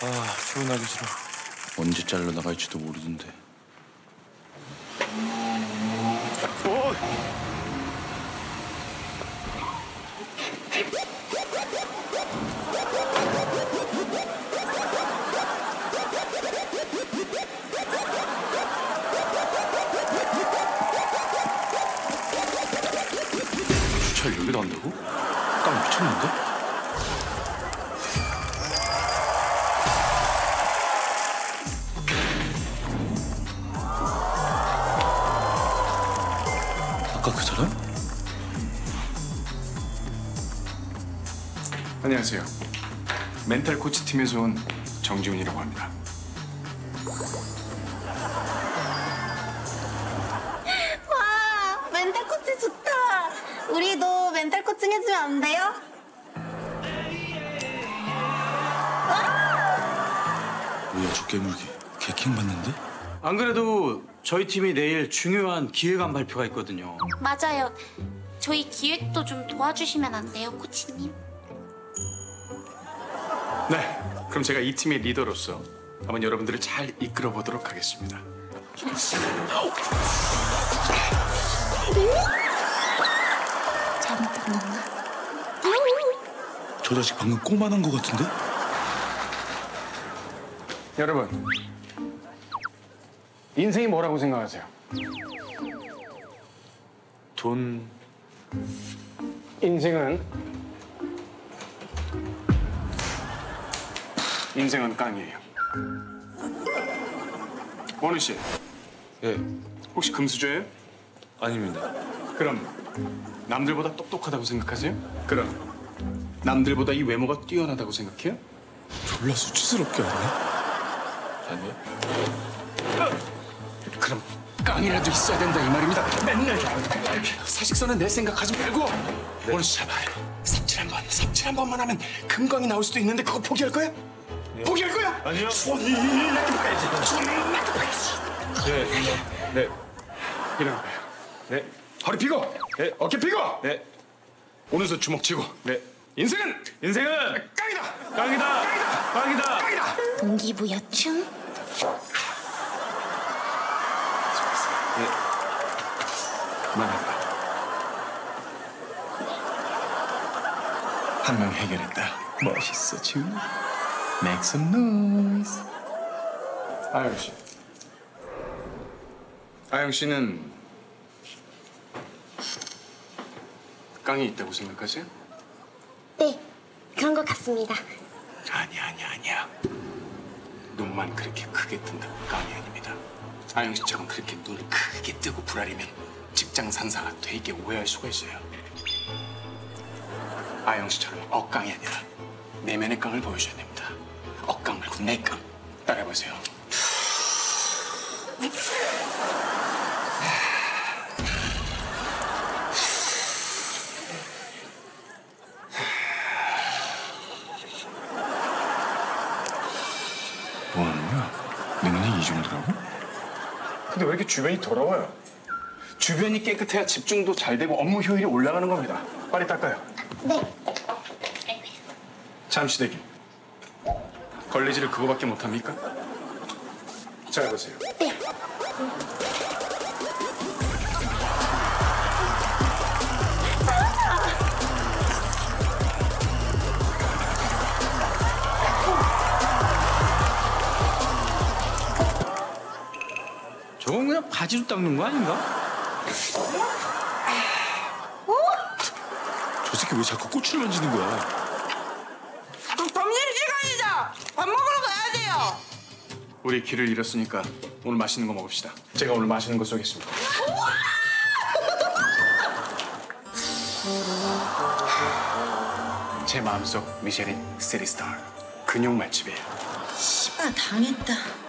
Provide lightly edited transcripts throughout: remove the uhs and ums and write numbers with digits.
출근하기 싫어. 언제 잘려나갈지도 모르는데. 주차를 여기다 한다고? 딱 미쳤는데? 아까 그 사람? 안녕하세요. 멘탈 코치 팀에서 온 정지훈이라고 합니다. 와, 멘탈 코치 좋다. 우리도 멘탈 코칭 해주면 안 돼요? 뭐야 저 깨물기. 개킹 받는데? 안 그래도 저희 팀이 내일 중요한 기획안 발표가 있거든요. 맞아요. 저희 기획도 좀 도와주시면 안 돼요, 코치님? 네, 그럼 제가 이 팀의 리더로서 한번 여러분들을 잘 이끌어 보도록 하겠습니다. 잘못 봤나? 저 자식 방금 꼬만한 거 같은데? 여러분, 인생이 뭐라고 생각하세요? 돈... 인생은 깡이에요. 원우 씨, 예, 혹시 금수저예요? 아닙니다. 그럼 남들보다 똑똑하다고 생각하세요? 그럼 남들보다 이 외모가 뛰어나다고 생각해요? 졸라 수치스럽게 하네. 아니요. 그럼 깡이라도 있어야 된다 이 말입니다. 맨날 사직서는 내 생각하지 말고 원우 씨 제발 삽질 한 번만 하면 금광이 나올 수도 있는데 그거 포기할 거야? 포기할 거야? 아니요. 손이 나게 봐야지. 손이 나게 봐야지. 네. 일어나봐요. 네. 허리 펴고. 네. 어깨 펴고. 네. 오른손 주먹 쥐고. 네. 인생은 깡이다. 깡이다. 동기부여충? 그만해봐. 한 명 해결했다. 멋있어, 지훈. Make some noise. 아영 씨. 아영 씨는 깡이 있다고 생각하세요? 네, 그런 것 같습니다. 아니야. 눈만 그렇게 크게 뜬다고 깡이 아닙니다. 아영 씨처럼 그렇게 눈을 크게 뜨고 불알이면 직장 상사가 되게 오해할 수가 있어요. 아영 씨처럼 억깡이 아니라 내면의 깡을 보여줘야 됩니다. 억깡 말고 내깡. 따라해보세요. 뭐 하는 거야? 내 눈이 이 정도라고? 근데 왜 이렇게 주변이 더러워요? 주변이 깨끗해야 집중도 잘 되고 업무 효율이 올라가는 겁니다. 빨리 닦아요. 네. 잠시 대기. 걸레질을 그거밖에 못합니까? 자, 해보세요. 네. 저건 그냥 바지로 닦는 거 아닌가? 저 새끼 왜 자꾸 꼬치를 만지는 거야? 점심시간이다! 밥 먹으러 가야 돼요! 우리 길을 잃었으니까 오늘 맛있는 거 먹읍시다. 제가 오늘 맛있는 거 쏘겠습니다. 제 마음속 미쉐린 세리스타 근육 맛집이에요. 씨발, 당했다.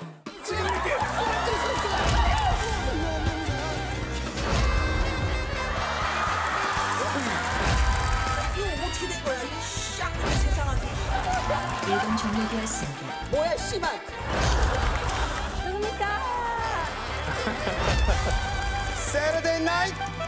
이거 어떻게 된 거야? 이 쌍놈의 세상아지. 예금 종료되었습니다. 뭐야, 씨발! 누굽니까? Saturday night